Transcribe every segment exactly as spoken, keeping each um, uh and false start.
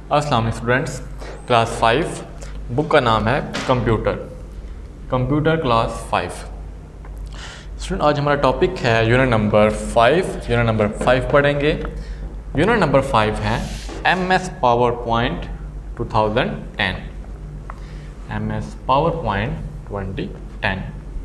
अस्सलाम वालेकुम students, class five book का नाम है computer computer class five. Student आज हमारा टॉपिक है unit number five. Unit number five पढ़ेंगे। यूनिट नंबर फाइव है M S power point two thousand ten. M S power point twenty ten.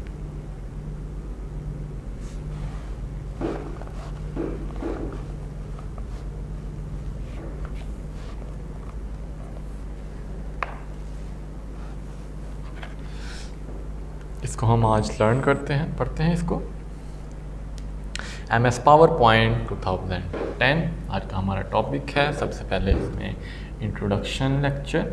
इसको हम आज लर्न करते हैं, पढ़ते हैं इसको। M S power point two thousand ten आज का हमारा टॉपिक है। सबसे पहले इसमें इंट्रोडक्शन लेक्चर।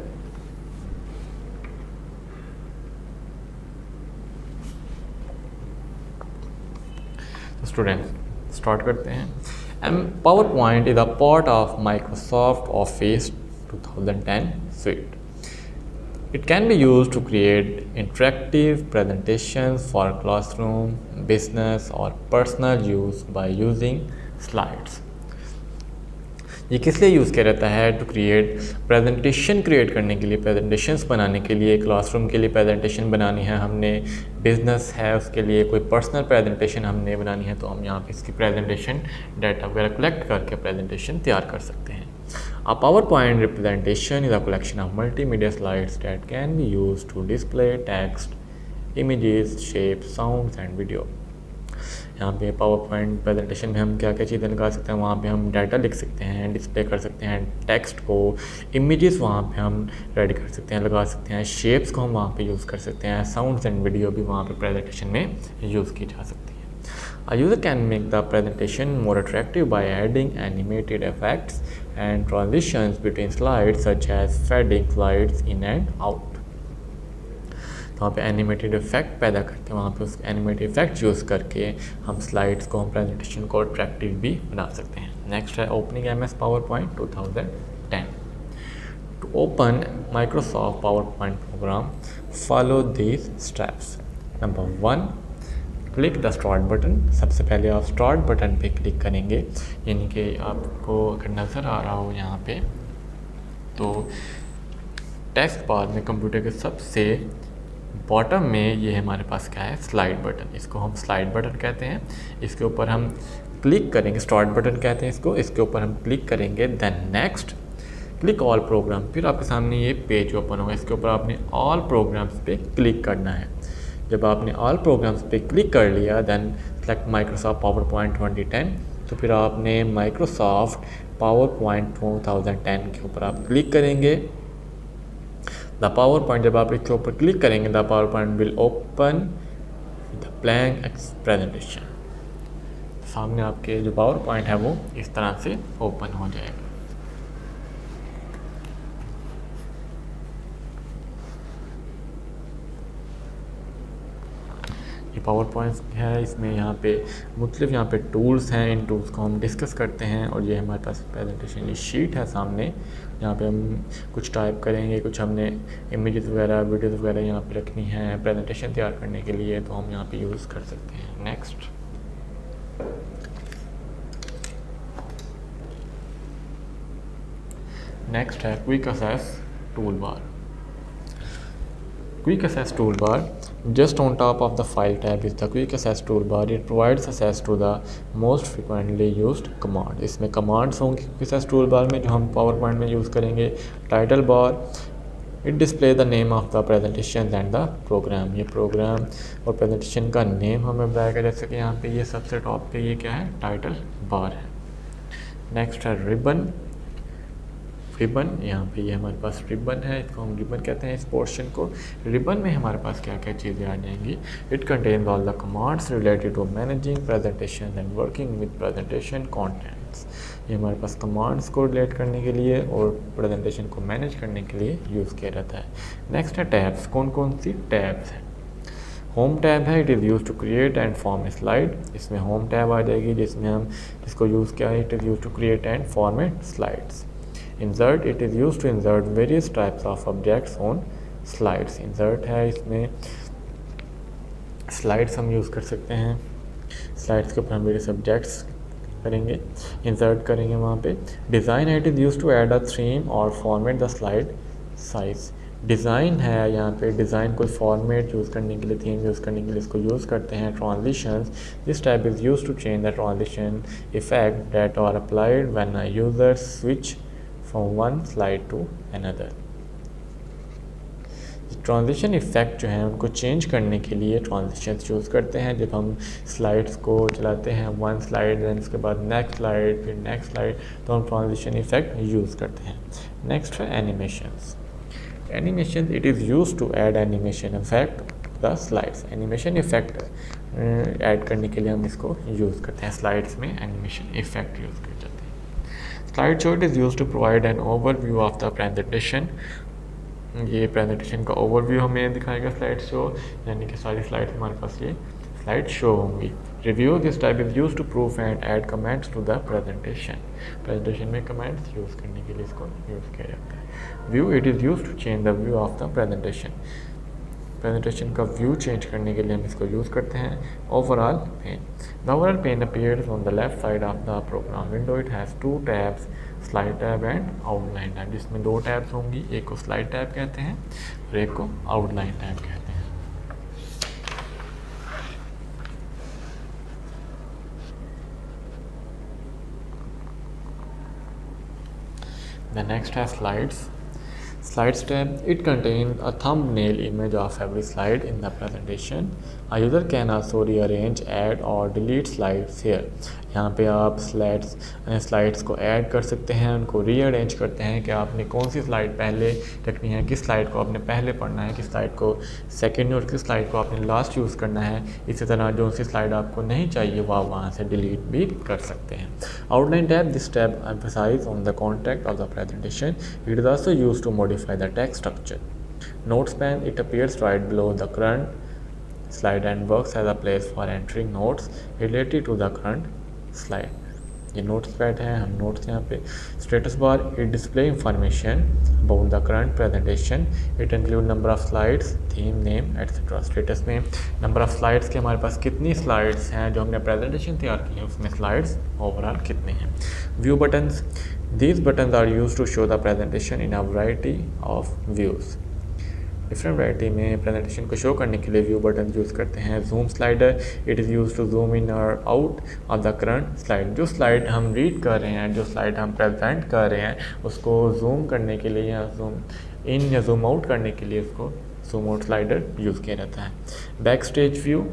तो स्टूडेंट्स स्टार्ट करते हैं। M power point is a part of Microsoft Office two thousand ten suite. It can be used to create interactive presentations for classroom, business or personal use by using slides. ये किस लिए use किया जाता है? To create presentation create करने के लिए, presentations बनाने के लिए, क्लासरूम के लिए प्रेजेंटेशन बनानी है हमने, बिजनेस है उसके लिए कोई पर्सनल प्रेजेंटेशन हमने बनानी है, तो हम यहाँ पे इसकी प्रेजेंटेशन डाटा वगैरह कलेक्ट करके प्रेजेंटेशन तैयार कर सकते हैं। A PowerPoint representation is a collection of multimedia slides that can be used to display text, images, shapes, sounds and video. यहाँ पे पावर पॉइंट प्रेजेंटेशन में हम क्या क्या चीज़ें लगा सकते हैं? वहाँ पे हम डाटा लिख सकते हैं, डिस्प्ले कर सकते हैं टेक्स्ट को, इमेजेस वहाँ पे हम रेडी कर सकते हैं, लगा सकते हैं, शेप्स को हम वहाँ पे यूज़ कर सकते हैं, साउंड्स एंड वीडियो भी वहाँ पे प्रेजेंटेशन में यूज़ की जा सकती है। A user can make the presentation more attractive by adding animated effects and transitions between slides such as fading slides in and out. तो वहाँ पे एनिमेटेड इफेक्ट पैदा करके, वहाँ पे उस एनिमेटेड इफेक्ट यूज़ करके हम स्लाइड्स को, हम प्रेजेंटेशन को अट्रैक्टिव भी बना सकते हैं। नेक्स्ट है opening M S power point two thousand ten. To open Microsoft power point program follow these steps. Number one, click the start button. सबसे पहले आप स्टार्ट बटन पे क्लिक करेंगे, यानी कि आपको अगर नज़र आ रहा हो यहाँ पे, तो टेक्स्ट बार में कंप्यूटर के सबसे बॉटम में ये हमारे पास क्या है? Slide button. इसको हम स्लाइड बटन कहते हैं। इसके ऊपर हम क्लिक करेंगे, स्टार्ट बटन कहते हैं इसको। इसके ऊपर हम क्लिक करेंगे, then next, click all program. फिर आपके सामने ये पेज ओपन होगा। इसके ऊपर आपने ऑल प्रोग्राम्स पे क्लिक करना है। जब आपने ऑल प्रोग्राम्स पे क्लिक कर लिया, then select Microsoft power point twenty ten. तो फिर आपने Microsoft power point two thousand ten के ऊपर आप क्लिक करेंगे। द पावर पॉइंट, जब आप इसके ऊपर क्लिक करेंगे, the power point will open the blank presentation. सामने आपके जो पावर पॉइंट है वो इस तरह से ओपन हो जाएगा। ये पावर पॉइंट है, इसमें यहाँ पे मुख्तलिफ यहाँ पे टूल्स हैं। इन टूल्स को हम डिस्कस करते हैं। और ये हमारे पास प्रेजेंटेशन ये शीट है सामने, यहाँ पे हम कुछ टाइप करेंगे, कुछ हमने इमेजेस वगैरह, वीडियोस वगैरह यहाँ पे रखनी है प्रेजेंटेशन तैयार करने के लिए, तो हम यहाँ पे यूज़ कर सकते हैं। नेक्स्ट, नेक्स्ट है quick access tool bar. Quick Access Toolbar, just on top of the File tab is the Quick Access Toolbar. It provides access to the most frequently used command. इसमें commands होंगे Quick Access Toolbar में जो हम PowerPoint में use करेंगे। Title bar, it display the name of the presentation and the program. ये program और presentation का नेम हमें बताएगा। जैसे कि यहाँ पे ये सबसे टॉप पे ये क्या है? टाइटल बार है। नेक्स्ट है रिबन। रिबन, यहाँ पे ये हमारे पास रिबन है, इसको हम रिबन कहते हैं इस पोर्शन को। रिबन में हमारे पास क्या क्या चीज़ें आ जाएंगी? It contains all the commands related to managing presentation and working with presentation contents. ये हमारे पास कमांड्स को रिलेट करने के लिए और प्रेजेंटेशन को मैनेज करने के लिए यूज़ किया जाता है। नेक्स्ट है टैब्स। कौन कौन सी टैब्स हैं? होम टैब है, it is use to create and form a slide. इसमें होम टैब आ जाएगी, जिसमें हम इसको यूज़ किया है, it is use to create and format slides. Insert, it is used to insert various types of objects on slides. Insert है, इसमें slides हम यूज़ कर सकते हैं। slides के ऊपर हम various objects करेंगे, इंसर्ट करेंगे वहाँ पे। Design it is use to add a theme और format the slide size. Design है यहाँ पे, डिज़ाइन कोई फॉर्मेट यूज़ करने के लिए, थीम यूज़ करने के लिए इसको यूज़ करते हैं। Transitions, this type is use to change the transition effect that are applied when a user switch from one slide to another. Transition effect जो है उनको चेंज करने के लिए ट्रांजिशन यूज़ करते हैं। जब हम स्लाइड्स को चलाते हैं, वन स्लाइड देन उसके बाद नेक्स्ट स्लाइड, फिर नेक्स्ट स्लाइड, तो हम ट्रांजिशन इफ़ेक्ट यूज़ करते हैं। नेक्स्ट है animations. Animation, it is use to add animation effect the slides. Animation effect add करने के लिए हम इसको यूज़ करते हैं, स्लाइड्स में एनिमेशन इफेक्ट यूज़ कर जाते हैं। Slide show it is use to provide an overview of the presentation. ये प्रेजेंटेशन का ओवरव्यू हमें दिखाएगा स्लाइड शो, यानी कि सारी स्लाइड्स हमारे पास ये स्लाइड शो होंगी। Review, this type is use to proof and add comments to the presentation. Presentation में कमेंट्स यूज़ करने के लिए इसको यूज़ किया जाता है। View, it is use to change the view of the presentation. Presentation का व्यू चेंज करने के लिए हम इसको यूज़ करते हैं। Overall pane, the overall pane appears on the left side of the program window. It has two tabs, slide tab and outline tab, जिसमें दो टैब्स होंगी, एक को स्लाइड टैब कहते हैं और एक को आउटलाइन टैब कहते हैं। The next has slides. Slides tab, it contains a thumbnail image of every slide in the presentation. A user can also rearrange, add or delete slides here. यहाँ पे आप स्लाइड्स स्लाइड्स को add कर सकते हैं, उनको रीअरेंज करते हैं कि आपने कौन सी स्लाइड पहले रखनी है, किस स्लाइड को आपने पहले पढ़ना है, किस स्लाइड को सेकंड और किस स्लाइड को आपने लास्ट यूज़ करना है। इसी तरह जो सी स्लाइड आपको नहीं चाहिए वो आप वहाँ से डिलीट भी कर सकते हैं। Outline tab, this tab emphasize on the content of the presentation. It is also used to modify the text structure. Notes pane, it appears right below the current slide and works as a place for entering notes related to the current slide. ये notes pad है, हम notes यहाँ पे। Status bar, it display information about the current presentation. It include number of slides, theme, name etcetera. Status में number of slides के हमारे पास कितनी slides हैं जो हमने प्रेजेंटेशन तैयार की है, उसमें स्लाइड्स ओवरऑल कितने हैं। View buttons, these buttons are use to show the presentation in a variety of views. Different variety में प्रेजेंटेशन को शो करने के लिए व्यू बटन यूज़ करते हैं। Zoom slider, it is use to zoom in और out of the current slide. जो slide हम रीड कर रहे हैं, जो स्लाइड हम प्रेजेंट कर रहे हैं, उसको जूम करने के लिए या जूम इन या जूम आउट करने के लिए उसको जूम आउट स्लाइडर यूज़ किया जाता है। Back stage view,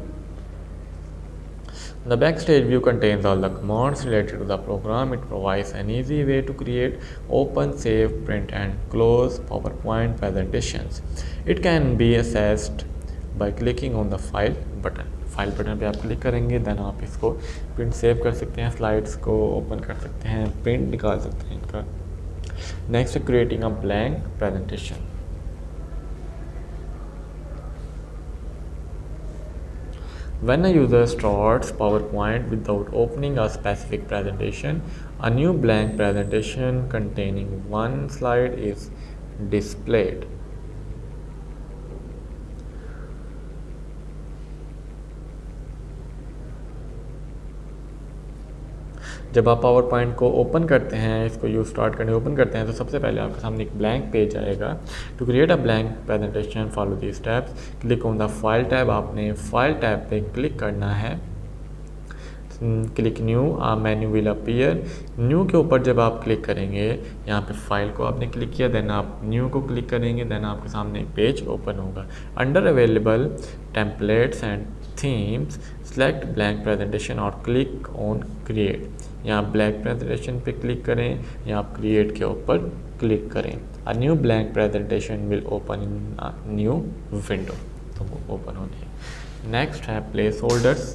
the backstage view contains all the commands related to the program. It provides an easy way to create, open, save, print and close PowerPoint presentations. It can be accessed by clicking on the file button. File button पे आप click करेंगे, then आप इसको print save कर सकते हैं, slides को open कर सकते हैं, प्रिंट निकाल सकते हैं इनका। Next, creating a blank presentation. When a user starts PowerPoint without opening a specific presentation, a new blank presentation containing one slide is displayed. जब आप पावर पॉइंट को ओपन करते हैं, इसको यूज स्टार्ट करने ओपन करते हैं, तो सबसे पहले आपके सामने एक ब्लैंक पेज आएगा। To create a blank presentation follow the steps. Click on the file tab, आपने फाइल टैब पे क्लिक करना है। Click new, a menu will appear. New के ऊपर जब आप क्लिक करेंगे, यहाँ पे फाइल को आपने क्लिक किया, देन आप न्यू को क्लिक करेंगे, देन आपके सामने एक पेज ओपन होगा। Under available templates and themes, select blank presentation और क्लिक ऑन क्रिएट। यहाँ ब्लैंक प्रेजेंटेशन पे क्लिक करें या आप क्रिएट के ऊपर क्लिक करें। A new blank presentation will open in a new window, तो वो ओपन होने है। नेक्स्ट है place holders.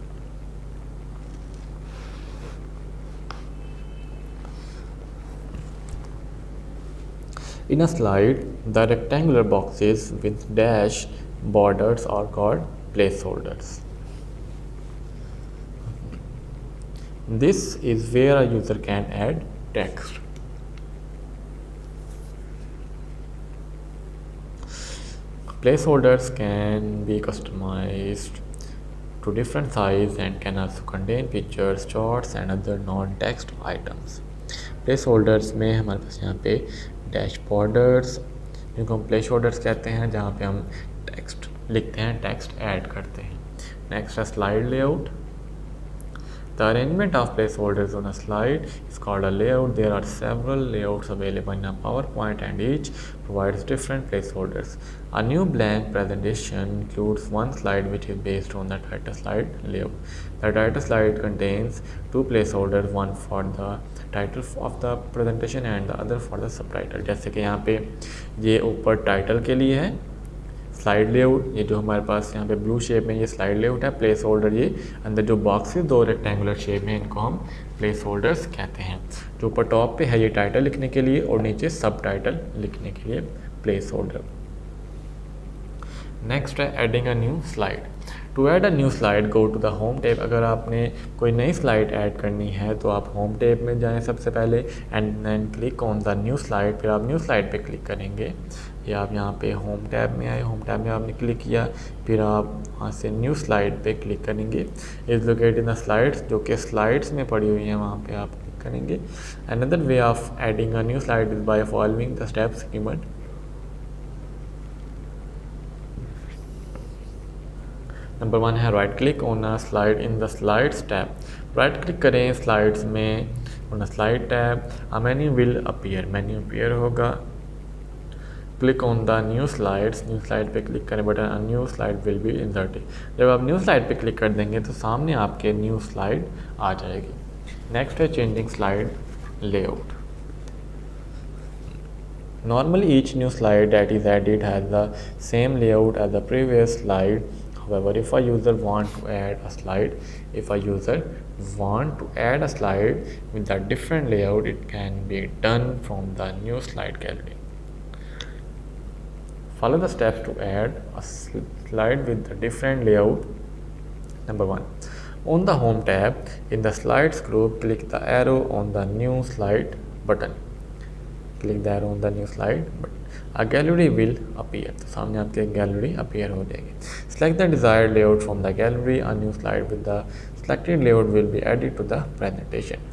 In a slide, the rectangular boxes with dash borders are called placeholders. This is where a user can add text. Placeholders can be customized to different size and can also contain pictures, charts and other non-text items. Place holders में हमारे पास यहाँ पे dash borders, जिनको हम place holders कहते हैं, जहाँ पे हम टेक्स्ट लिखते हैं, टेक्स्ट ऐड करते हैं. नेक्स्ट है slide layout. The arrangement of placeholders on a slide is called a layout. There are several layouts available in a PowerPoint and each provides different placeholders. A new blank presentation includes one slide which is based on the title slide layout. The title slide contains two placeholders, one for the title of the presentation and the other for the subtitle. जैसे कि यहाँ पे ये ऊपर title के लिए है slide layout, ये जो हमारे पास यहाँ पे ब्लू शेप में ये स्लाइड लेआउट है. प्लेस होल्डर ये अंदर जो बॉक्सेस दो रेक्टेंगुलर शेप में, इनको हम प्लेस होल्डर्स कहते हैं. जो ऊपर टॉप पे है ये टाइटल लिखने के लिए और नीचे सब टाइटल लिखने के लिए प्लेस होल्डर. नेक्स्ट है adding a new slide. To add a new slide go to the home tab. अगर आपने कोई नई स्लाइड ऐड करनी है तो आप होम टैब में जाएं सबसे पहले and then click on the new slide. फिर आप न्यू स्लाइड पे क्लिक करेंगे या आप यहाँ पे होम टैब में आए, होम टैब में आपने क्लिक किया, फिर आप वहाँ से न्यू स्लाइड पे क्लिक करेंगे. Is located in the slides, जो कि स्लाइड्स में पड़ी हुई हैं, वहाँ पे आप क्लिक करेंगे. Another way of adding a new slide is by following the steps given. Number one है right click on a slide in the slides tab. Right click करें स्लाइड्स में on a slide tab. A menu will appear, menu appear होगा. Click on the new slides, new slide पे click करें button, a new slide will be inserted. जब आप new slide पे click कर देंगे तो सामने आपके न्यू स्लाइड आ जाएगी. नेक्स्ट है changing slide layout. Normally each new slide that is added has the same layout as the previous slide. However, if a user want to add a slide, if a user want to add a slide with a different layout, it can be done from the new slide gallery. Follow the steps to add a slide with a different layout. Number one, on the home tab in the slides group, click the arrow on the new slide button. Click the arrow on the new slide button. A gallery will appear. तो सामने आपके gallery appear हो जाएगी. Select the desired layout from the gallery. A new slide with the selected layout will be added to the presentation.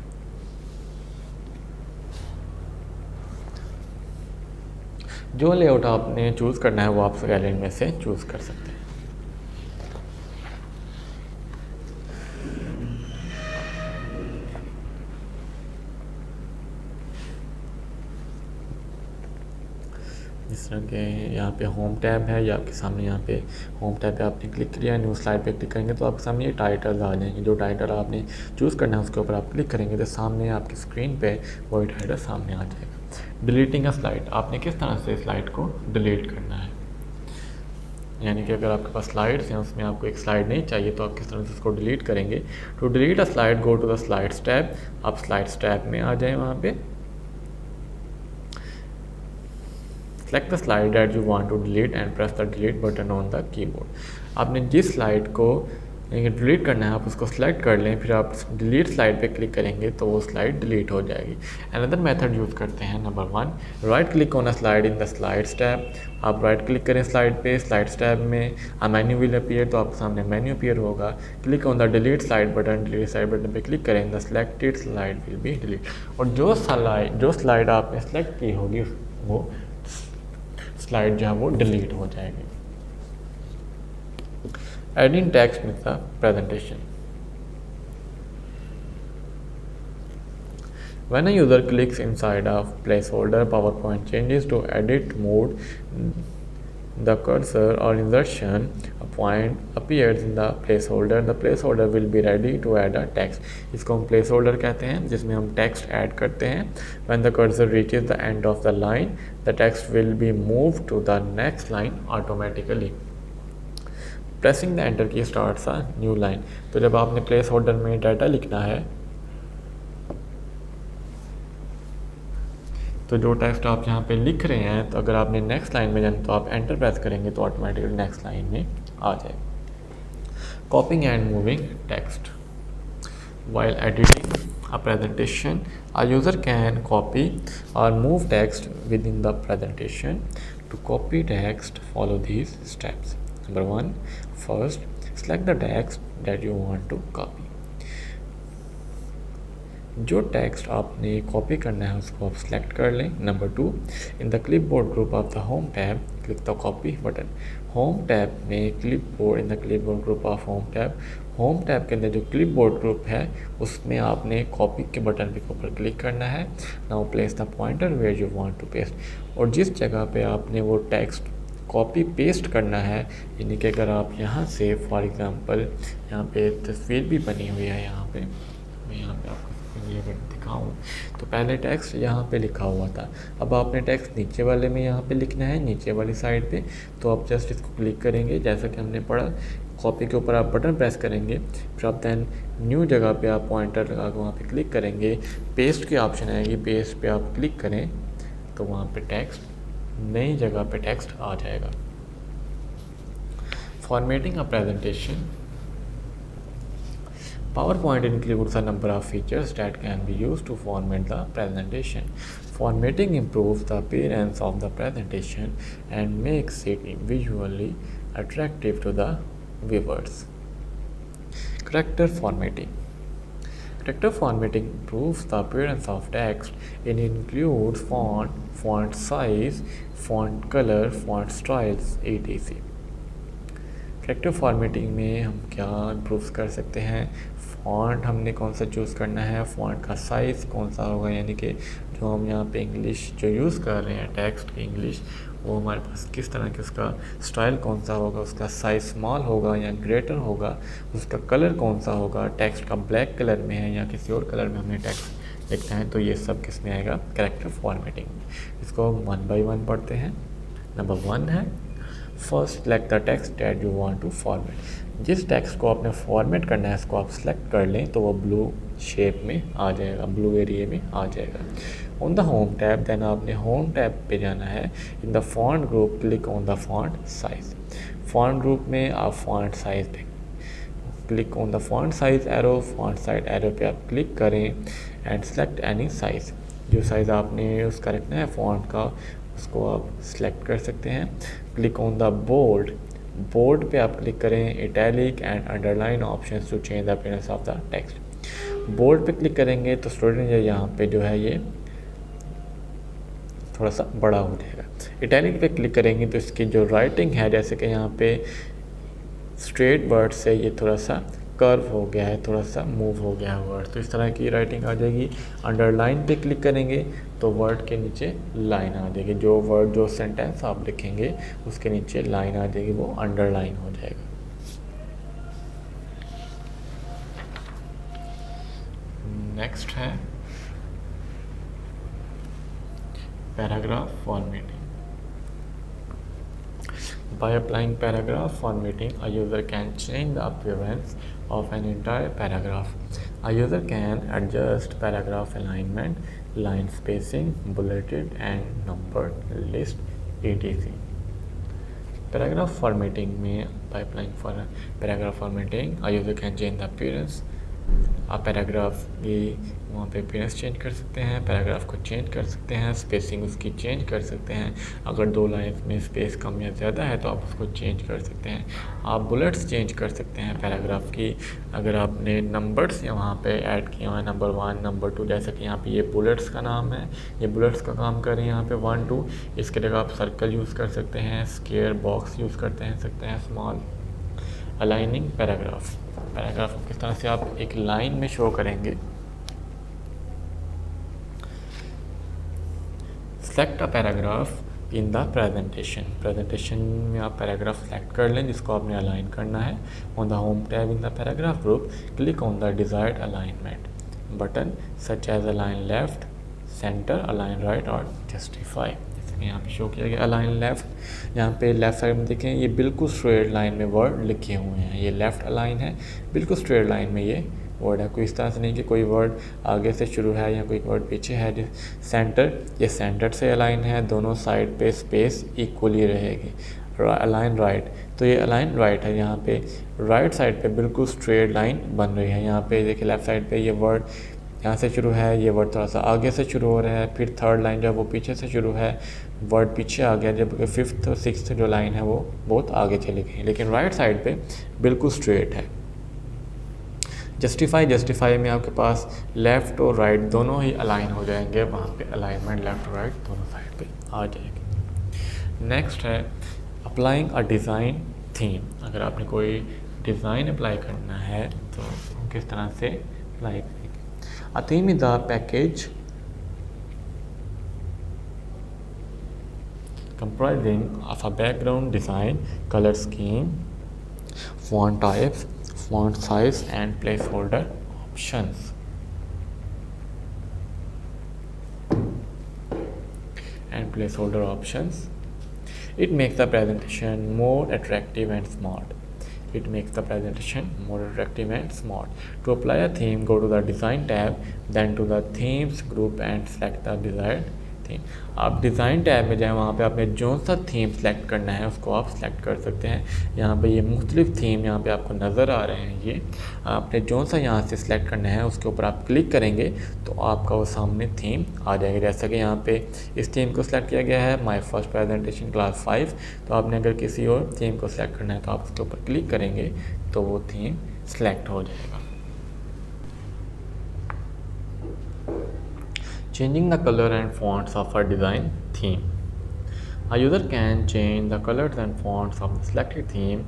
जो layout आपने choose करना है वो आप गैलरी में से चूज़ कर सकते हैं. जिस तरह के यहाँ पे होम टैब है या आपके सामने यहाँ पे होम टैब पे आपने क्लिक किया, न्यू स्लाइड पे क्लिक करेंगे तो आपके सामने ये टाइटल्स आ जाएंगे. जो टाइटल आपने चूज़ करना है उसके ऊपर आप क्लिक करेंगे तो सामने आपकी स्क्रीन पे वही टाइटल सामने आ जाएगा. डिलीटिंग अ स्लाइड, आपने किस तरह से स्लाइड को डिलीट करना है, यानी कि अगर आपके पास स्लाइड्स हैं उसमें आपको एक स्लाइड नहीं चाहिए तो आप किस तरह से उसको डिलीट करेंगे. To delete a slide go to the slides tab. आप स्लाइड्स टैब में आ जाएं, वहाँ पे select the slide that you want to delete and press the delete button on the keyboard. आपने जिस स्लाइड को डिलीट करना है आप उसको सेलेक्ट कर लें, फिर आप डिलीट स्लाइड पे क्लिक करेंगे तो वो स्लाइड डिलीट हो जाएगी. अनदर मेथड यूज़ करते हैं. Number one, right click on a slide in the slides tab. आप राइट क्लिक करें स्लाइड पे, स्लाइड्स टैब में अ मेन्यू विल अपीयर, तो आपके सामने मेन्यू अपीयर होगा. Click on the delete slide button, delete slide button पे click करें, the selected slide will be delete. और जो स्लाइड जो स्लाइड आपने सेलेक्ट की होगी वो स्लाइड जो है वो डिलीट हो जाएगी. Adding text with the presentation. When a user clicks inside a placeholder, PowerPoint changes to edit mode. The cursor or insertion point appears in the placeholder. The placeholder will be ready to add a text. इसको हम placeholder कहते हैं जिसमें हम text add करते हैं. When the cursor reaches the end of the line, the text will be moved to the next line automatically. Pressing the enter key starts a new line. तो जब आपने प्लेस होल्डर में data लिखना है तो जो टेक्स्ट आप यहाँ पे लिख रहे हैं, तो अगर आपने नेक्स्ट लाइन में जाना तो आप एंटर प्रेस करेंगे तो ऑटोमेटिकली नेक्स्ट लाइन में आ जाएगा. Copying and moving text. While editing a presentation, a user can copy और move text within the presentation. To copy text follow these steps. Number one, first Select the text that you want to copy. जो text आपने copy करना है उसको आप select कर लें. Number two, in the clipboard group of the home tab click the copy button. Home tab में clipboard, in the clipboard group of home tab, home tab के अंदर जो क्लिपबोर्ड ग्रुप है उसमें आपने कॉपी के बटन के ऊपर क्लिक करना है. Now place the pointer where you want to paste. और जिस जगह पे आपने वो टेक्स्ट कॉपी पेस्ट करना है, यानी कि अगर आप यहाँ से फॉर एग्ज़ाम्पल यहाँ पे तस्वीर भी बनी हुई है, यहाँ पे मैं यहाँ पे आपको ये दिखाऊँ तो पहले टेक्स्ट यहाँ पे लिखा हुआ था. अब आपने टेक्स्ट नीचे वाले में यहाँ पे लिखना है, नीचे वाली साइड पे. तो आप जस्ट इसको क्लिक करेंगे जैसा कि हमने पढ़ा. कॉपी के ऊपर आप बटन प्रेस करेंगे, फिर आप दैन न्यू जगह पे आप पॉइंटर लगा के वहाँ पे क्लिक करेंगे. पेस्ट की ऑप्शन आएगी, पेस्ट पे आप क्लिक करें तो वहाँ पे टेक्स्ट नई जगह पे टेक्स्ट आ जाएगा. Formatting a presentation. PowerPoint includes a number of features that can be used to format the presentation. Formatting improves the appearance of the presentation and makes it visually attractive to the viewers. Character formatting. Character formatting improves the appearance of text. It includes font, font size, font color, font styles, et cetera. Character formatting में हम क्या improve कर सकते हैं. Font हमने कौन सा choose करना है, फ़ॉन्ट का साइज़ कौन सा होगा, यानी कि जो हम यहाँ पे इंग्लिश जो यूज़ कर रहे हैं टेक्स्ट की इंग्लिश, वो हमारे पास किस तरह के, उसका स्टाइल कौन सा होगा, उसका साइज़ स्मॉल होगा या ग्रेटर होगा, उसका कलर कौन सा होगा, टेक्स्ट का ब्लैक कलर में है या किसी और कलर में हमने टेक्स्ट लिखना है. तो ये सब किस में आएगा, कैरेक्टर फॉर्मेटिंग में. इसको वन बाई वन पढ़ते हैं. नंबर वन है first select the text that you want to format. जिस टेक्स्ट को आपने फॉर्मेट करना है इसको आप सेलेक्ट कर लें तो वो ब्लू शेप में आ जाएगा, ब्लू एरिया में आ जाएगा. On the home tab then आपने होम टैब पे जाना है. In the font group click on the font size. Font group में आप फॉन्ट साइज पे click on the font size arrow. Font size arrow पे आप क्लिक करें एंड सेलेक्ट एनी साइज. जो साइज़ आपने उसका रखना है फॉन्ट का उसको आप सिलेक्ट कर सकते हैं. Click on the bold. Bold पे आप क्लिक करें. Italic and underline options to change the appearance of the text. Bold पे क्लिक करेंगे तो स्टूडेंट यहाँ पे जो है ये थोड़ा सा बड़ा हो जाएगा. इटैलिक पे क्लिक करेंगे तो इसकी जो राइटिंग है, जैसे कि यहाँ पे स्ट्रेट वर्ड से ये थोड़ा सा कर्व हो गया है, थोड़ा सा मूव हो गया है वर्ड, तो इस तरह की राइटिंग आ जाएगी. अंडरलाइन पे क्लिक करेंगे तो वर्ड के नीचे लाइन आ जाएगी. जो वर्ड जो सेंटेंस आप लिखेंगे उसके नीचे लाइन आ जाएगी, वो अंडरलाइन हो जाएगा. नेक्स्ट है paragraph formatting. By applying paragraph formatting, a user can change the appearance of an entire paragraph. A user can adjust paragraph alignment, line spacing, bulleted and numbered list, et cetera. Paragraph formatting में by applying for paragraph formatting, a user can change the appearance. आप paragraph ये वहाँ पे appearance change कर सकते हैं, paragraph को change कर सकते हैं, स्पेसिंग उसकी चेंज कर सकते हैं. अगर दो लाइन में स्पेस कम या ज़्यादा है तो आप उसको चेंज कर सकते हैं. आप बुलेट्स चेंज कर सकते हैं पैराग्राफ की. अगर आपने नंबर्स या वहाँ पे ऐड किए हुए हैं, नंबर वन नंबर टू, जैसे कि यहाँ पे ये बुलेट्स का नाम है, ये बुलेट्स का काम कर रहे हैं यहाँ पे वन टू. इसके जगह आप सर्कल यूज़ कर सकते हैं, स्क्वायर बॉक्स यूज़ करते हैं सकते हैं, स्मॉल. Aligning paragraph. पैराग्राफ को किस तरह से आप एक लाइन में शो करेंगे. Select a paragraph in the presentation. Presentation में आप पैराग्राफ सेलेक्ट कर लें जिसको आपने अलाइन करना है. On the home tab in the paragraph group click on the desired alignment button such as align left, center, align right और justify. यहाँ पे शो किया गया अलाइन लेफ़्ट. यहाँ पे लेफ़्ट साइड में देखें ये बिल्कुल स्ट्रेट लाइन में वर्ड लिखे हुए हैं. ये लेफ़्ट अलाइन है, बिल्कुल स्ट्रेट लाइन में ये वर्ड है. कोई इस तरह से नहीं कि कोई वर्ड आगे से शुरू है या कोई वर्ड पीछे है. सेंटर, ये सेंटर से अलाइन है. दोनों साइड पे स्पेस इक्वली रहेगी. अलाइन राइट, तो ये अलाइन राइट है. यहाँ पे राइट साइड पे बिल्कुल स्ट्रेट लाइन बन रही है. यहाँ पे देखिए लेफ़्ट साइड पे ये वर्ड यहाँ से शुरू है, ये वर्ड थोड़ा सा आगे से शुरू हो रहा है, फिर थर्ड लाइन जो है वो पीछे से शुरू है, वर्ड पीछे आ गया, जबकि फिफ्थ और सिक्स्थ जो लाइन है वो बहुत आगे चली गई, लेकिन राइट साइड पे बिल्कुल स्ट्रेट है। जस्टिफाई जस्टिफाई में आपके पास लेफ़्ट और राइट दोनों ही अलाइन हो जाएंगे, वहाँ पे अलाइनमेंट लेफ़्ट और राइट दोनों साइड पे आ जाएगी। नेक्स्ट है अप्लाइंग अ डिज़ाइन थीम। अगर आपने कोई डिज़ाइन अप्लाई करना है तो किस तरह से अप्लाई करेंगे। A theme is a package comprising of a background design, color scheme, font types, font size and placeholder options. And placeholder options. It makes the presentation more attractive and smart. It makes the presentation more attractive and smart. To apply a theme, go to the design tab, then to the themes group and select the desired theme. आप design tab में जाएँ, वहाँ पे आपने जो सा theme select करना है उसको आप सेलेक्ट कर सकते हैं। यहाँ पे ये मुख्तलिफ थीम यहाँ पे आपको नज़र आ रहे हैं। ये आपने जो सा यहाँ से सिलेक्ट करना है उसके ऊपर आप क्लिक करेंगे तो आपका वो सामने थीम आ जाएगी। जैसा कि यहाँ पे इस थीम को सिलेक्ट किया गया है, my first presentation class five. तो आपने अगर किसी और थीम को सिलेक्ट करना है तो आप उसके ऊपर क्लिक करेंगे तो वो थीम सेलेक्ट हो जाएगा। Changing the color and fonts of a design theme. A user can change the colors and fonts of the selected theme.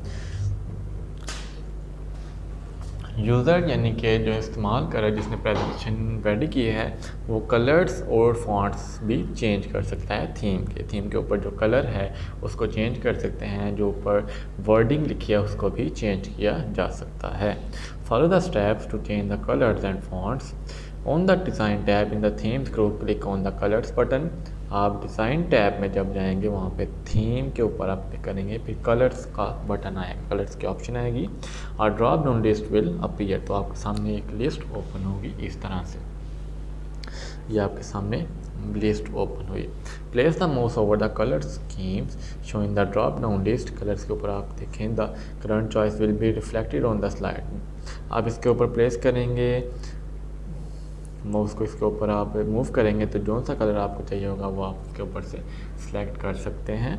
User यानी कि जो इस्तेमाल कर रहा है, जिसने प्रेजेंटेशन रेडी की है, वो कलर्स और फॉन्ट्स भी चेंज कर सकता है थीम के। थीम के ऊपर जो कलर है उसको चेंज कर सकते हैं, जो ऊपर वर्डिंग लिखी है उसको भी चेंज किया जा सकता है। Follow the steps to change the colours and fonts. On the design tab in the themes group click on the colours button. आप डिज़ाइन टैब में जब जाएंगे वहाँ पे थीम के ऊपर आप क्लिक करेंगे, फिर कलर्स का बटन आएगा, कलर्स की ऑप्शन आएगी और drop down list will appear. तो आपके सामने एक लिस्ट ओपन होगी इस तरह से, ये आपके सामने लिस्ट ओपन हुई। Place the mouse over the colour schemes showing the drop down list. Colours के ऊपर आप देखें the current choice will be reflected on the slide. आप इसके ऊपर प्लेस करेंगे, माउस को इसके ऊपर आप मूव करेंगे तो जो सा कलर आपको चाहिए होगा वो आप इसके ऊपर से सिलेक्ट कर सकते हैं।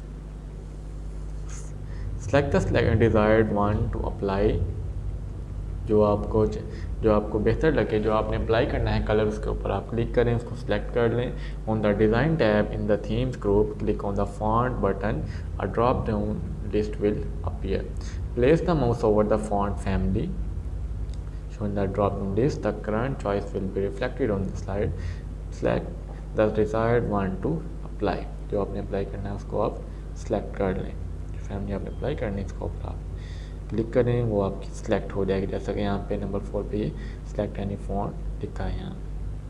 Select the desired one to apply. जो आपको जो आपको बेहतर लगे, जो आपने अप्लाई करना है कलर, उसके ऊपर आप क्लिक करें, उसको सिलेक्ट कर लें। On the design tab in the themes group click on the font button, a drop down list will appear. Place the mouse over the font family in the drop down list. The current choice will be reflected on the slide. Select the desired one to apply. जो आपने apply करना है उसको आप select कर लें। जो family आपने अप्लाई करनी है इसको ऊपर आप क्लिक करें, वो आपकी सिलेक्ट हो जाएगी। जैसा कि यहाँ पे नंबर फोर पे ये सिलेक्ट एनी फॉन्ट लिखा है। यहाँ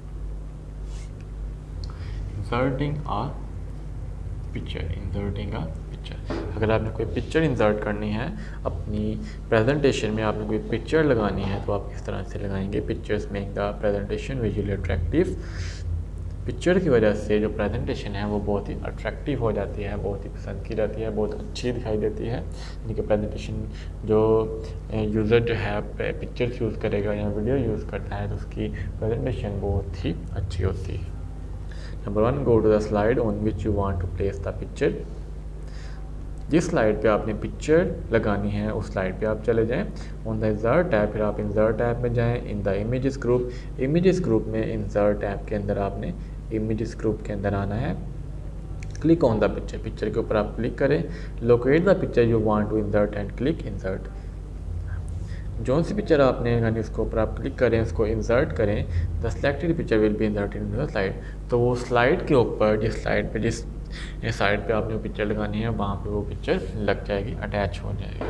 inserting a picture, inserting a picture. अगर आपने कोई पिक्चर इंसर्ट करनी है अपनी प्रेजेंटेशन में, आपने कोई पिक्चर लगानी है तो आप किस तरह से लगाएंगे। Pictures make the presentation visually attractive. Picture की वजह से जो प्रेजेंटेशन है वो बहुत ही अट्रैक्टिव हो जाती है, बहुत ही पसंद की जाती है, बहुत अच्छी दिखाई देती है। यानी कि प्रेजेंटेशन जो यूज़र जो है पिक्चर्स यूज़ करेगा या वीडियो यूज़ करता है तो उसकी प्रेजेंटेशन बहुत ही अच्छी होती है। Number one, go to the slide on which you want to place the picture. जिस स्लाइड पे आपने पिक्चर लगानी है उस स्लाइड पे आप चले जाएं। ऑन द इंसर्ट टैब, फिर आप इंसर्ट टैब में जाएं। In the images group, images group में इंसर्ट टैब के अंदर आपने इमेजेस ग्रुप के अंदर आना है। Click on the picture, picture के ऊपर आप क्लिक करें। Locate the picture you want to insert and click insert. जो सी पिक्चर आपने यानी उसके ऊपर आप क्लिक करें, उसको इंसर्ट करें। The selected picture will be inserted in the slide. तो वो स्लाइड के ऊपर जिस स्लाइड पे जिस इस साइड पे आपने पिक्चर लगानी है वहाँ पे वो पिक्चर लग जाएगी, अटैच हो जाएगी।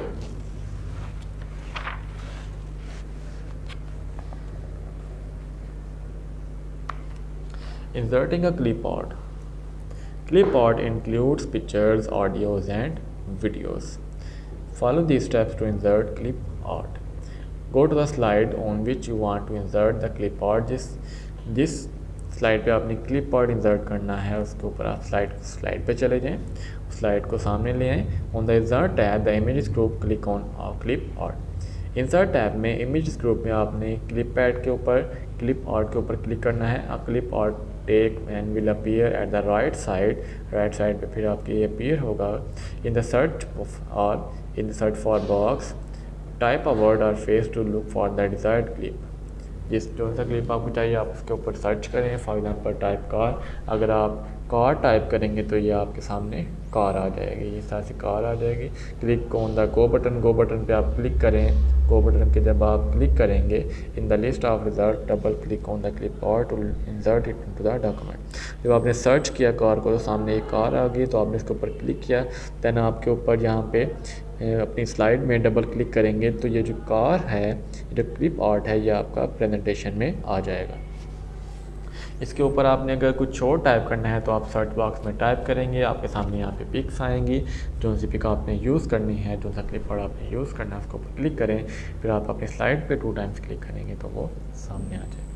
Inserting a clip art. Clip art includes pictures, audios and videos. Follow these steps to insert clip art. Go to the slide on which you want to insert the clip art. जिस जिस slide पे आपने clip art insert करना है उसके ऊपर आप slide slide पे चले जाएं, स्लाइड को सामने ले आएँ। On the insert tab the images group click on clip art. Insert tab में इमेजेस ग्रुप में आपने क्लिप पैड के ऊपर क्लिप आर्ट के ऊपर क्लिक करना है। आप clip art take and will appear at the right side, right side पे फिर आपके ये अपीयर होगा। इन the search or in the search for box type a word or phrase to look for the desired clip. जिस जो सा clip आपको चाहिए आप उसके ऊपर सर्च करें। फॉर एग्जांपल टाइप कार, अगर आप कार टाइप करेंगे तो ये आपके सामने कार आ जाएगी, इस तरह से कार आ जाएगी। Click on the go button, go button पे आप क्लिक करें। गो बटन के जब आप क्लिक करेंगे in the list of result double click on the clip art to insert it into the document. जब आपने सर्च किया कार को तो सामने एक कार आ गई, तो आपने इसके ऊपर क्लिक किया। दैन आपके ऊपर यहाँ पे अपनी स्लाइड में डबल क्लिक करेंगे तो ये जो कार है, जो क्लिप आर्ट है, ये आपका प्रेजेंटेशन में आ जाएगा। इसके ऊपर आपने अगर कुछ और टाइप करना है तो आप सर्च बॉक्स में टाइप करेंगे, आपके सामने यहाँ पे पिक्स आएंगी। जो सी पिक आपने यूज़ करनी है, जो सा क्लिप आर्ट आपने यूज़ करना है उसके ऊपर क्लिक करें। फिर आप अपनी स्लाइड पे टू टाइम्स क्लिक करेंगे तो वो सामने आ जाएगा।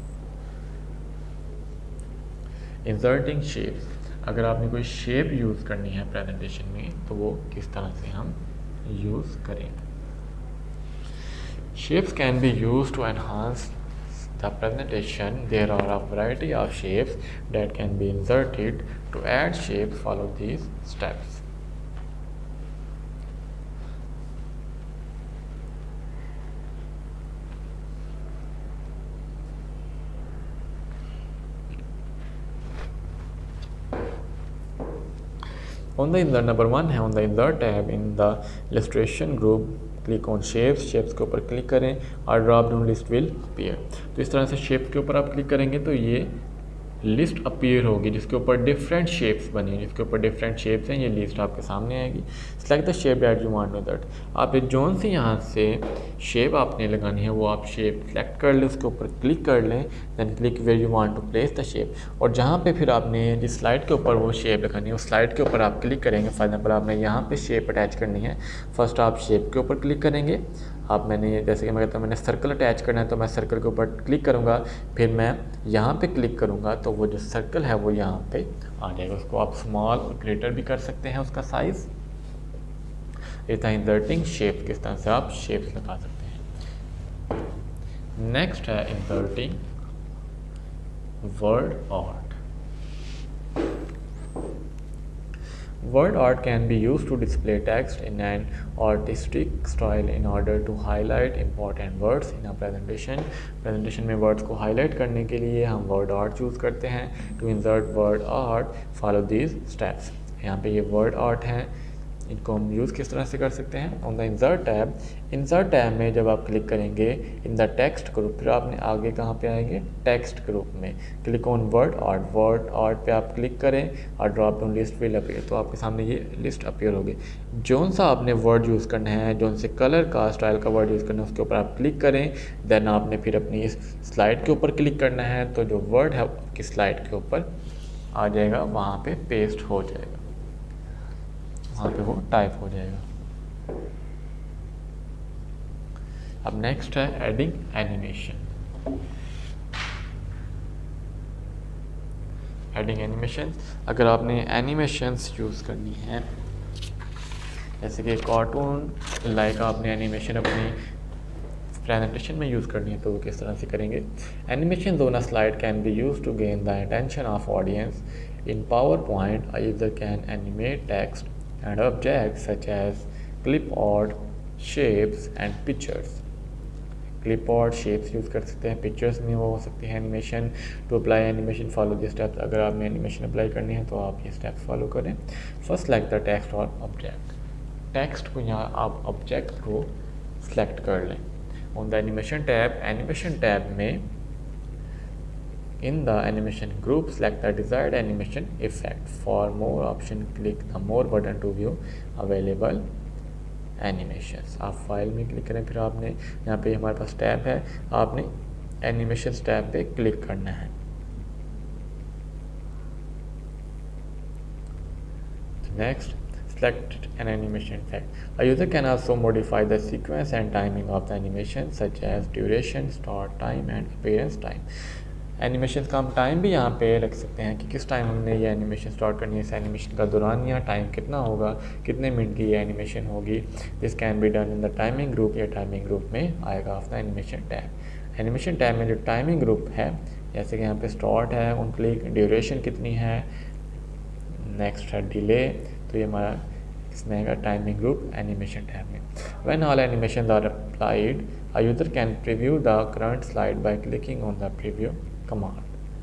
इंसर्टिंग शेप्स, अगर आपने कोई शेप यूज़ करनी है प्रेजेंटेशन में तो वो किस तरह से हम यूज़ करेंगे। Shapes can be used to enhance the presentation. There are a variety of shapes that can be inserted. To add shapes, follow these steps. On the insert number one है, on the insert tab in the illustration group click on shapes, shapes के ऊपर click करें और drop down list will appear. तो इस तरह से shape के ऊपर आप क्लिक करेंगे तो ये लिस्ट अपीयर होगी जिसके ऊपर डिफरेंट शेप्स बनी, जिसके ऊपर डिफरेंट शेप्स हैं, ये लिस्ट आपके सामने आएगी। Select the shape that you want to that, आप जोन से यहाँ से शेप आपने लगानी है वो आप शेप सेलेक्ट कर लें, उसके ऊपर क्लिक कर लें। Then click where you want to place the shape, और जहाँ पे फिर आपने जिस स्लाइड के ऊपर वो शेप लगानी है उस स्लाइड के ऊपर आप क्लिक करेंगे। फॉर एग्जाम्पल आपने यहाँ पे शेप अटैच करनी है, फर्स्ट आप शेप के ऊपर क्लिक करेंगे। आप मैंने जैसे कि मैं कहता हूँ मैंने सर्कल अटैच करना है तो मैं सर्कल के ऊपर क्लिक करूँगा, फिर मैं यहाँ पे क्लिक करूँगा तो वो जो सर्कल है वो यहाँ पे आ जाएगा। उसको आप स्मॉल और ग्रेटर भी कर सकते हैं उसका साइज़। इस तरह इंसर्टिंग शेप, किस तरह से आप शेप्स लगा सकते हैं। नेक्स्ट है inserting word art. Word art can be used to display text in an artistic style in order to highlight important words in a presentation. Presentation में words को highlight करने के लिए हम word art choose करते हैं। To insert word art, follow these steps. यहाँ पे ये word art हैं, इनको हम यूज़ किस तरह से कर सकते हैं। On the insert tab, insert tab में जब आप क्लिक करेंगे इन द टेक्स्ट ग्रुप, फिर आपने आगे कहाँ पे आएंगे, टेक्स्ट ग्रुप में click on word art. Word art पे आप क्लिक करें और drop down list will appear, तो आपके सामने ये लिस्ट अपीयर होगी। जौन सा आपने वर्ड यूज़ करना है, जौन से कलर का स्टाइल का वर्ड यूज़ करना है उसके ऊपर आप क्लिक करें। देन आपने फिर अपनी इस स्लाइड के ऊपर क्लिक करना है तो जो वर्ड है आपकी स्लाइड के ऊपर आ जाएगा, वहाँ पे पेस्ट हो जाएगा, वहाँ पे वो टाइप हो जाएगा। अब नेक्स्ट है एडिंग एनिमेशन। एडिंग एनिमेशन, अगर आपने एनिमेशंस यूज़ करनी है जैसे कि कार्टून लाइक आपने एनिमेशन अपनी प्रेजेंटेशन में यूज़ करनी है तो वो किस तरह से करेंगे। Animation on a slide can be use to gain the attention of audience. In PowerPoint a user can animate text and objects such as clip art, shapes and pictures. clip art, shapes use कर सकते हैं, pictures में वो हो सकती है animation. To apply animation follow the steps, अगर आपने एनिमेशन अप्लाई करनी है तो आप ये स्टेप्स फॉलो करें। First select the text or object, text को यहाँ आप ऑब्जेक्ट को सिलेक्ट कर लें। On the animation tab, animation tab में in the animation group select the desired animation effect. For more option click the more button to view available animations. आप file में click करें, फिर आपने यहाँ पे हमारे पास टैब है, आपने एनिमेशन टैब पे क्लिक करना है। Next, select an animation effect. A user can also modify the sequence and timing of the animation such as duration, start time and appearance time. Animation का हम टाइम भी यहाँ पे रख सकते हैं कि किस टाइम हमने ये एनिमेशन स्टार्ट करनी है, इस एनिमेशन का दौरान या टाइम कितना होगा, कितने मिनट की ये एनिमेशन होगी। This can be done in the timing group, या टाइमिंग ग्रुप में आएगा of the animation tab. Animation tab में जो टाइमिंग ग्रुप है, जैसे कि यहाँ पे स्टार्ट है, उन क्लिक ड्यूरेशन कितनी है, नेक्स्ट है डिले, तो ये हमारा इसमें आएगा टाइमिंग ग्रुप एनिमेशन टैब में। When all animations are applied, a user can preview the current slide by clicking on the preview command.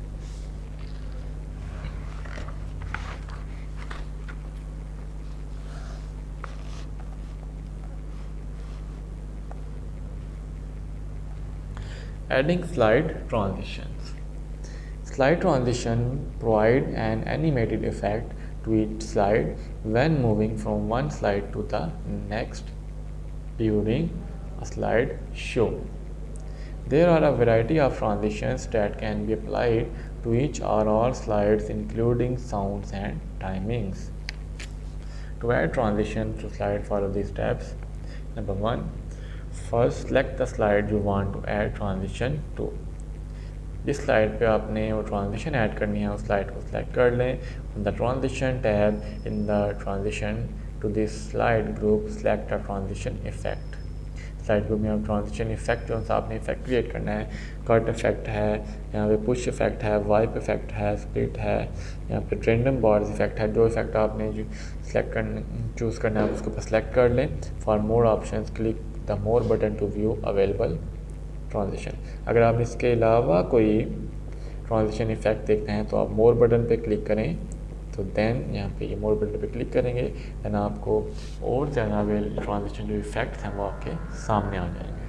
Adding slide transitions. Slide transition provide an animated effect to each slide when moving from one slide to the next during a slide show. There are a variety of transitions that can be applied to each or all slides, including sounds and timings. To add transitions to slide, follow these steps. Number one, first select the slide you want to add transition to. जिस slide पे आपने वो transition add करनी है उस slide को select कर लें। The transition tab in the transition to this slide group select a transition effect. Slide group में आप ट्रांजिशन इफेक्ट जो सा आपने इफेक्ट क्रिएट करना है, कट इफेक्ट है, यहाँ पे पुश इफेक्ट है, वाइप इफेक्ट है, स्प्लिट है, यहाँ पे रेंडम बार्स इफेक्ट है। जो इफेक्ट आपने जो सेलेक्ट करना चूज़ करना है उसके ऊपर सेलेक्ट कर लें। For more options click the more button to view available transition. अगर आप इसके अलावा कोई ट्रांजिशन इफेक्ट देखते हैं तो आप मोर बटन पे क्लिक करें, तो देन यहाँ पे ये मोर बटन पे क्लिक करेंगे, देन आपको और ज़्यादा अवेलेबल ट्रांजिशन जो इफेक्ट्स हैं वो आपके सामने आ जाएंगे।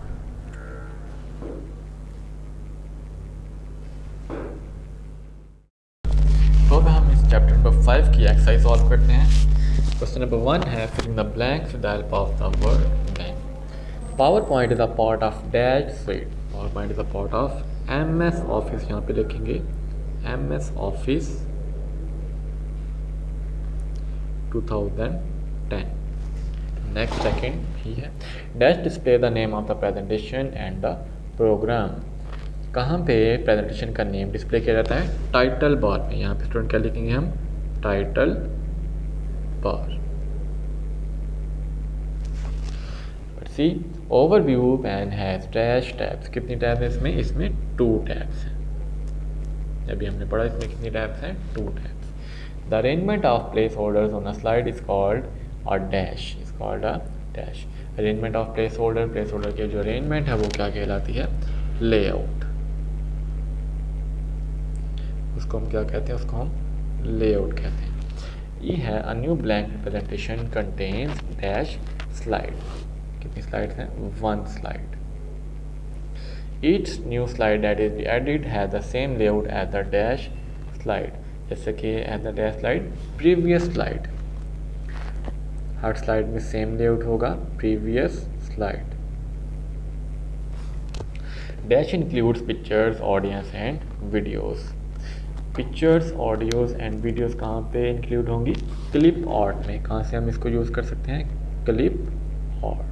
तो अब हम इस चैप्टर नंबर फाइव की एक्सरसाइज सॉल्व करते हैं। क्वेश्चन नंबर वन है filling the blanks with the help of the word bank. PowerPoint is a part of Dash suite. PowerPoint is a part of M S Office. यहाँ पे लिखेंगे M S Office twenty ten. Next second ही है Dash display the name of the presentation and the program. कहाँ पे presentation का name display किया जाता है? टाइटल बार में। यहाँ पे स्टूडेंट क्या लिखेंगे हम? Title bar. C overview pane has dash tabs. कितनी टैब्स हैं इसमें? इसमें टू टैब्स हैं। अभी हमने पढ़ा इसमें कितनी टैब्स हैं? Two tabs. The arrangement of place holders on a slide is called a dash is called a dash. Arrangement of place holder, place holder की जो अरेंजमेंट है वो क्या कहलाती है? लेआउट। उसको हम क्या कहते हैं? उसको हम लेआउट कहते हैं। ये है a new blank presentation contains dash slide. कितनी स्लाइड्स हैं? One slide. Each new slide that is added has the same layout as the dash slide. जैसे कि as the dash slide previous slide. हर slide में same layout होगा previous slide. Dash includes pictures, audience and videos. Pictures, audios and videos कहाँ पे include होंगी? Clip art में। कहाँ से हम इसको यूज़ कर सकते हैं? Clip art.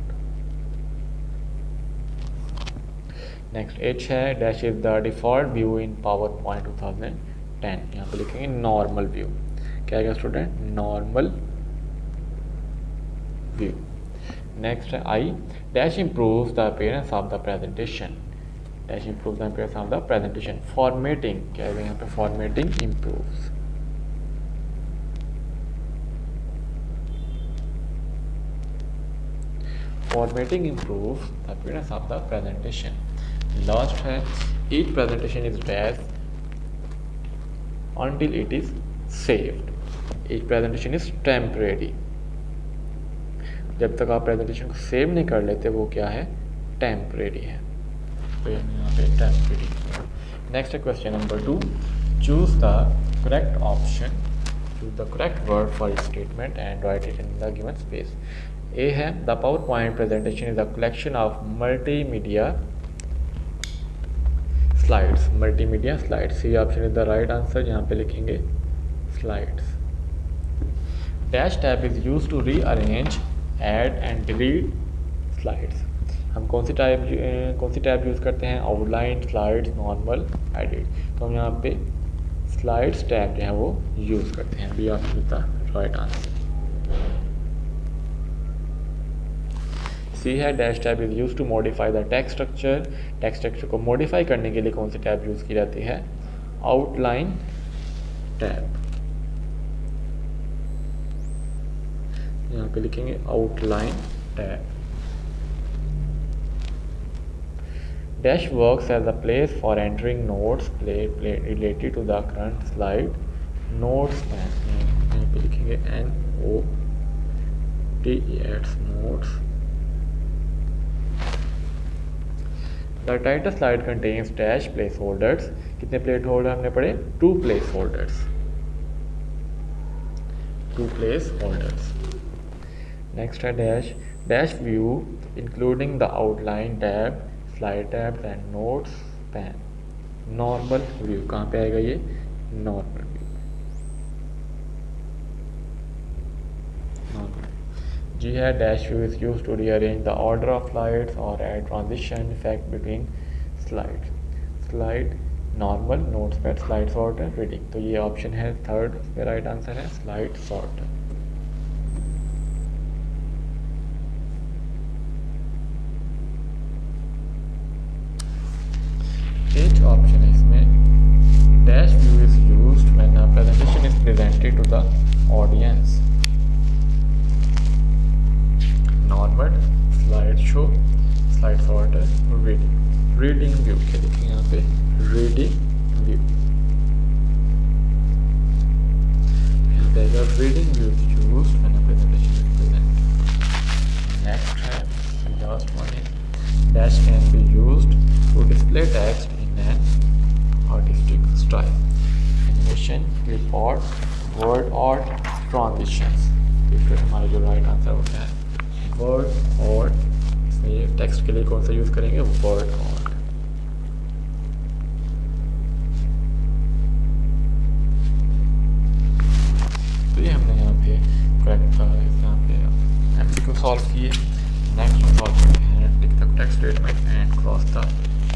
नेक्स्ट एच है dash is the default view in power point two thousand ten. यहाँ पे लिखेंगे नॉर्मल व्यू। क्या है स्टूडेंट? Normal view. नेक्स्ट है I dash improves the appearance of the presentation. Dash improves the appearance of the presentation. Formatting क्या है यहाँ पे? Formatting improves. Formatting improves the appearance of the presentation. Last है each presentation is dash until it is saved. each presentation is temporary. जब तक आप presentation को save नहीं कर लेते वो क्या है? टेम्परेरी है। तो यहाँ पे टेम्परेरी। नेक्स्ट है question number two. Choose the correct option, choose the correct word for it statement and write it in the given space. A है the power point presentation is a collection of multimedia slides. Multimedia slides. C option is the right answer. यहाँ पे लिखेंगे slides. Dash tab is use to rearrange, add and delete slides. हम कौन सी type कौन सी tab use करते हैं? Outline, slides, normal, edit. तो हम यहाँ पे स्लाइड्स टैब जो है वो यूज़ करते हैं। B option is the right answer. C है dash tab is use to modify the text structure. Text structure को मॉडिफाई करने के लिए कौन सी टैब यूज़ की जाती है? Outline tab. यहाँ पे लिखेंगे outline tab. Dash works as a place for entering notes play, play related to the current slide. Notes span यहाँ पे लिखेंगे N O T E S notes. The title slide contains dash placeholders. कितने placeholder हमने पढ़े? Two placeholders. Two placeholders. Next है dash. Dash view including the outline tab, slide tabs and notes pane. Normal view कहाँ पे आएगा ये? Normal view. Normal. जी है dash view is used to rearrange the order of slides or add transition effect between slides. Slide normal, notes pad, slide sorter, reading. तो ये option है third, इसका right answer है slide sorter. Each option is made. Dash view is used when a presentation is presented to the audience. Normal, slideshow, slide sorter, reading. Reading view क्या लिखेंगे यहाँ पे? Reading view. यहाँ पे अगर reading view is used when a presentation is presented. Next है last one is dash can be used to display text an artistic style. Animation, clip art, word art, transitions. इसका हमारा जो right answer होता है word art. इसमें ये text के लिए कौन सा यूज करेंगे? Word art. तो ये हमने यहाँ पे करेक्ट यहाँ पे एमसीक्यू सॉल्व किए। नेक्स्ट हम सॉल्व करते हैं tick the text statement and cross the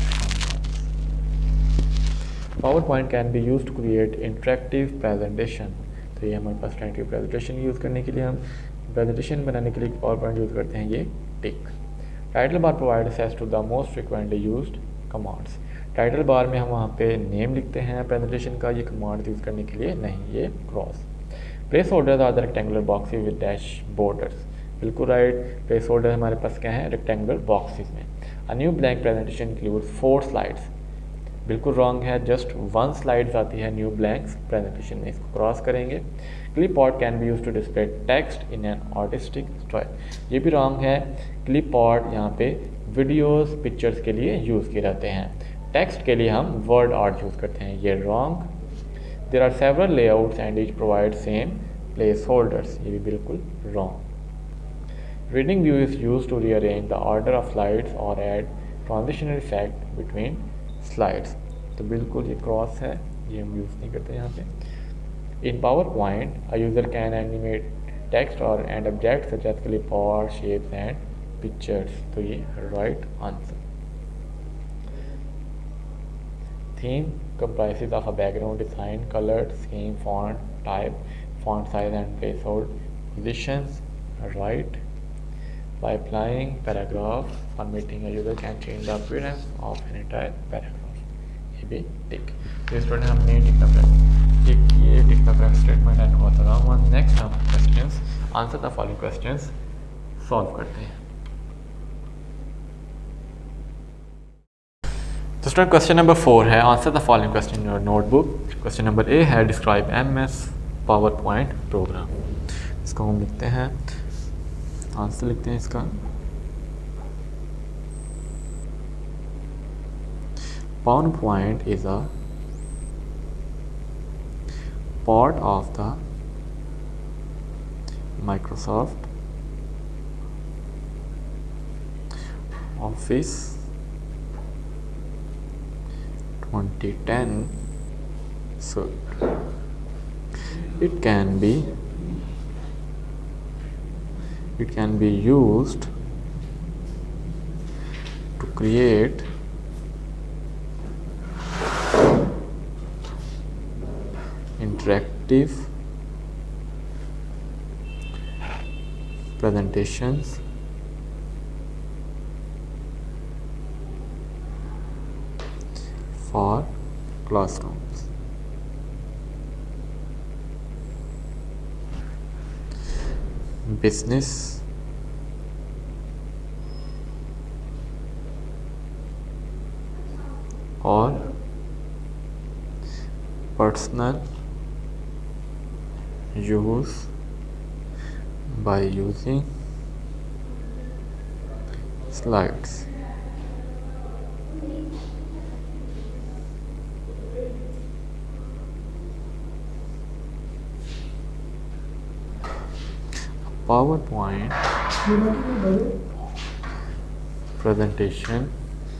PowerPoint can be used to create interactive presentation. तो ये हमारे पास interactive presentation यूज़ करने के लिए हम presentation बनाने के लिए PowerPoint यूज़ करते हैं ये टिक। Title bar provides access to the most frequently used commands. Title bar में हम वहाँ पे name लिखते हैं presentation का, ये command यूज़ करने के लिए नहीं, ये cross. Placeholders are the rectangular boxes with dash borders. बिल्कुल राइट, placeholder हमारे पास क्या है? rectangular boxes में. A new blank presentation includes four slides. बिल्कुल रॉन्ग है, जस्ट वन स्लाइड्स आती है न्यू ब्लैंक्स प्रेजेंटेशन में, इसको क्रॉस करेंगे। Clip art can be use to display text in an artistic style, ये भी रॉन्ग है। क्लिप आर्ट यहाँ पे वीडियोस पिक्चर्स के लिए यूज़ किए जाते हैं, टेक्स्ट के लिए हम वर्ड आर्ट यूज़ करते हैं, ये wrong. There are several layouts and each provide same place holders, ये भी बिल्कुल wrong. Reading view is use to rearrange the order of slides और add transitional effect between slides, तो बिल्कुल ये क्रॉस है, ये हम यूज़ नहीं करते यहाँ पे। In PowerPoint a user can animate text और and object such as clip art, shapes and pictures, तो ये right answer. Theme comprises of a background design, colored scheme, font type, font size and placeholder positions, right? By applying paragraph formatting, a user can change the appearance of an entire paragraph. ये भी टिक। तो student हमने टिक the tick किए, tick the correct statement and what around one. Next हम questions answer the following questions solve करते हैं। तो student question number four है answer the following question in your notebook. Question number A है describe M S power point program. इसको हम लिखते हैं, आंसर लिखते हैं इसका। PowerPoint is a part of the Microsoft Office twenty ten suite. It can be it can be used to create interactive presentations for classrooms. Business or personal use by using slides. PowerPoint presentation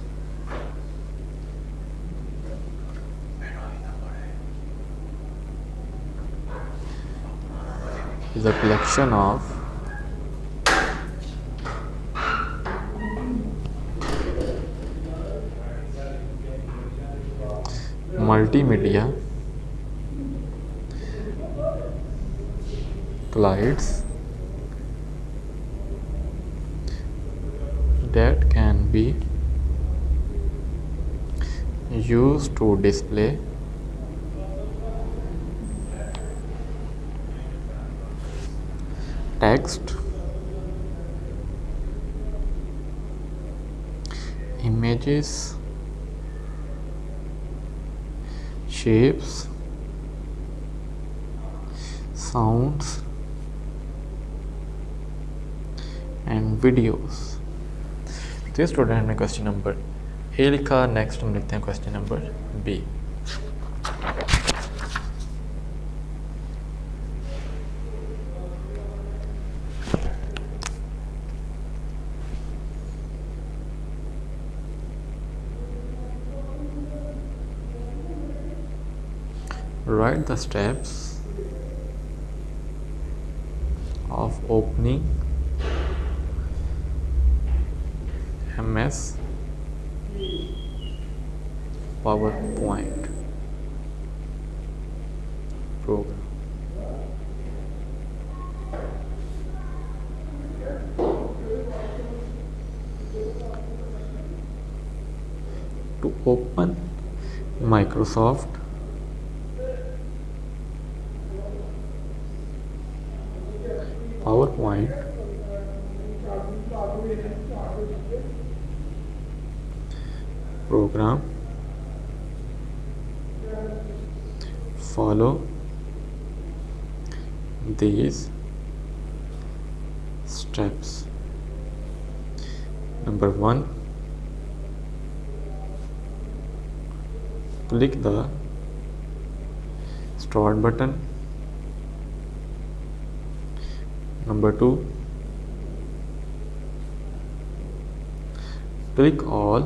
is a collection of multimedia slides that can be used to display text, images, shapes, sounds and videos. तो student ने question number A लिखा। Next हम लिखते हैं question number B. Write the steps of opening M S PowerPoint program. To open Microsoft PowerPoint, program, follow these steps. Number one, click the start button. Number two, click all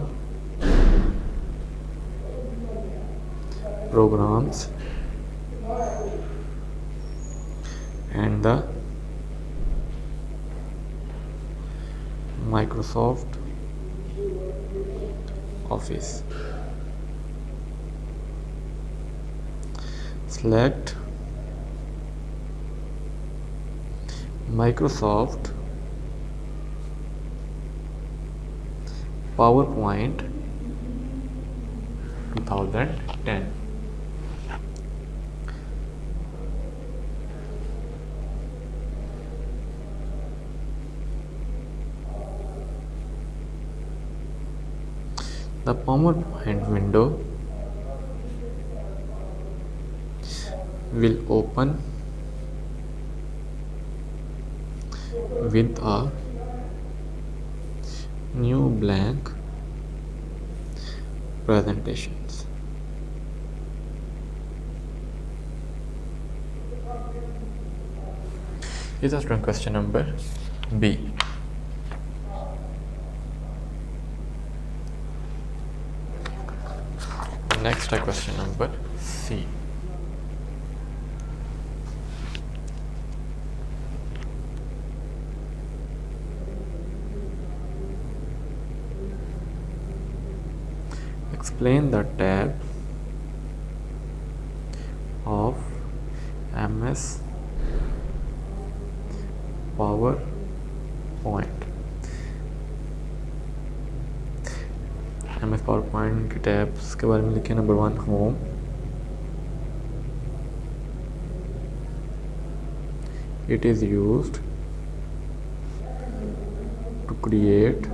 programs and the Microsoft Office. Select Microsoft PowerPoint twenty ten. The PowerPoint window will open with a new blank presentations. Is a question number B. Next question number C. Explain the tab of M S PowerPoint. M S power point के tabs के बारे में लिखे। Number one, home. It is used to create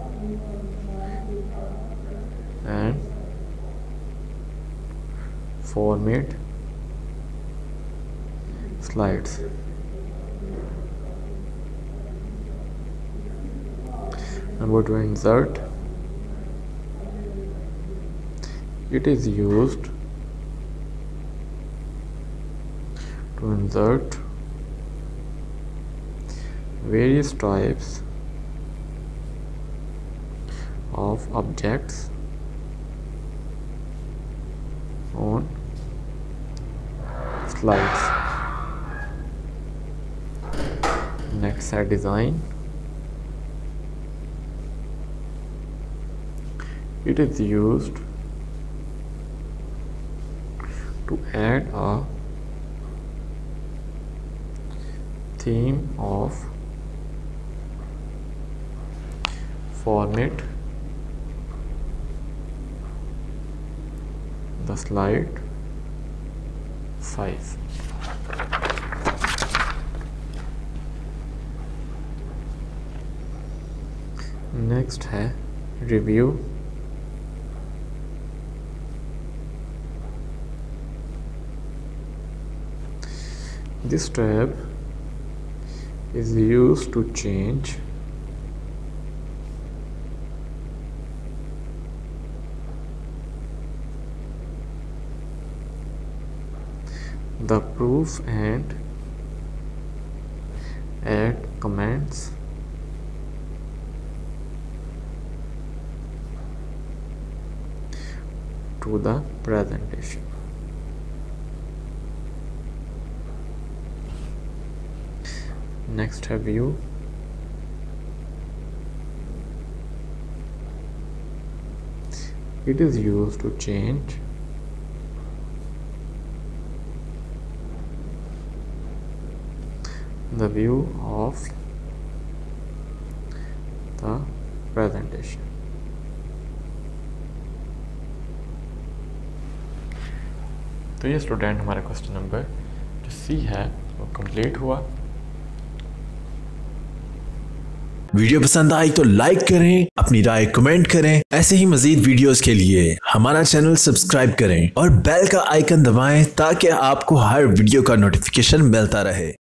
and format slides. Number two, insert. It is used to insert various types of objects on slides. Next, set design. It is used to add a theme of format the slide size. Next है review. This tab is used to change the proof and add comments to the presentation. Next है view. It is used to change the view of the presentation. तो ये student हमारा question number जो सी है वो complete हुआ। Video पसंद आई तो लाइक करें, अपनी राय कमेंट करें। ऐसे ही मजीद वीडियोस के लिए हमारा चैनल सब्सक्राइब करें और बेल का आइकन दबाएं ताकि आपको हर वीडियो का नोटिफिकेशन मिलता रहे।